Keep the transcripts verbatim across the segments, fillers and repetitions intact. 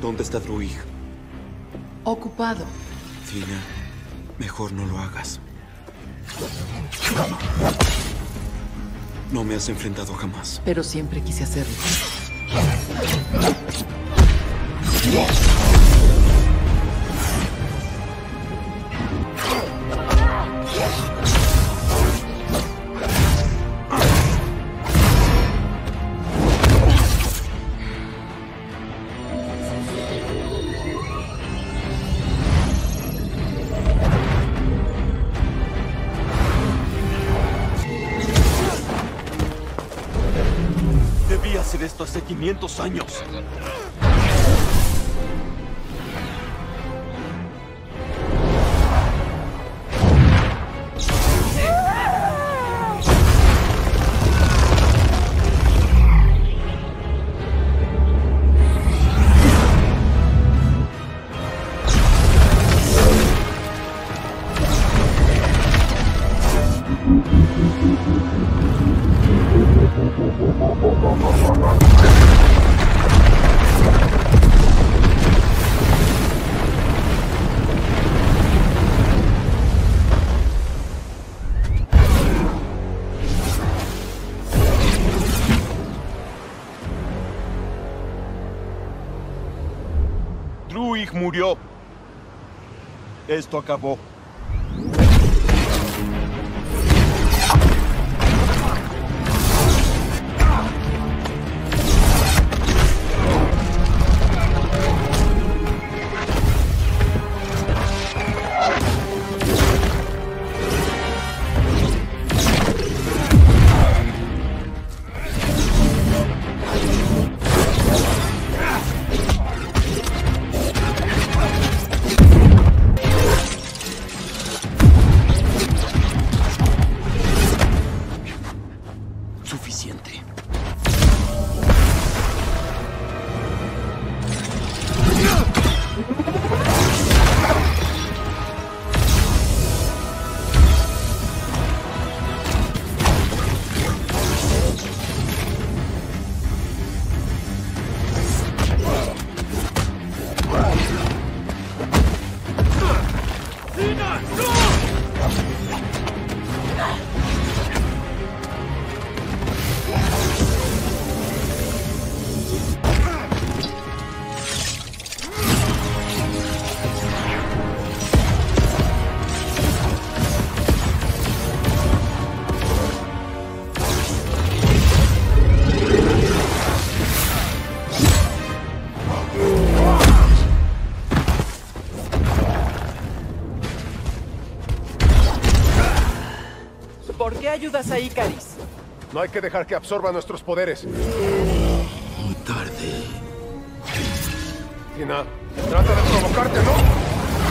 ¿Dónde está Druig? Ocupado. Tina, mejor no lo hagas. No me has enfrentado jamás. Pero siempre quise hacerlo. Debí hacer esto hace quinientos años. Druig murió. Esto acabó. Suficiente. ¿Por qué ayudas a Ikaris? No hay que dejar que absorba nuestros poderes. Muy tarde. Tina, trata de provocarte, ¿no?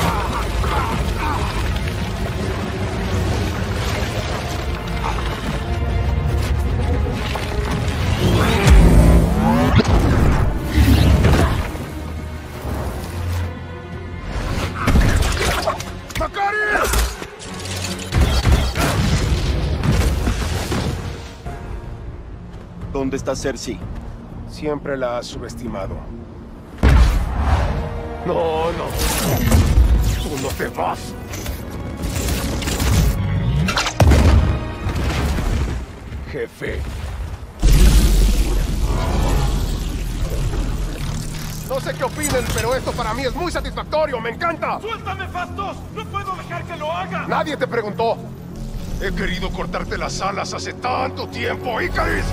¿Dónde está Cersei? Siempre la has subestimado. No, no. Tú no te vas. Jefe. No sé qué opinen, pero esto para mí es muy satisfactorio. ¡Me encanta! ¡Suéltame, Fastos! ¡No puedo dejar que lo haga! Nadie te preguntó. He querido cortarte las alas hace tanto tiempo, Ikaris.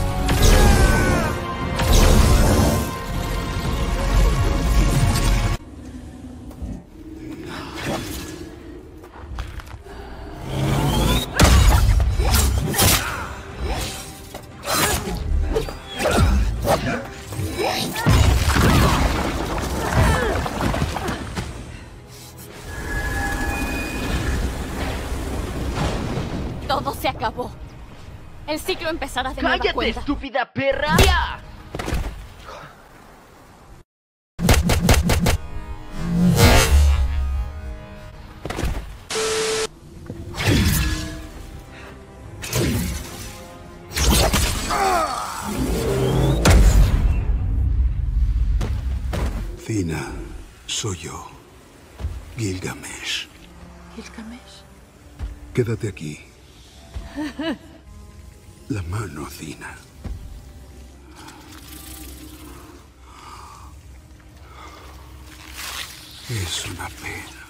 Todo se acabó. El ciclo empezará de nueva ¡Cállate, cuenta. estúpida perra! ¡Ya! Cina, soy yo, Gilgamesh. ¿Gilgamesh? Quédate aquí. La mano, Cina. Es una pena.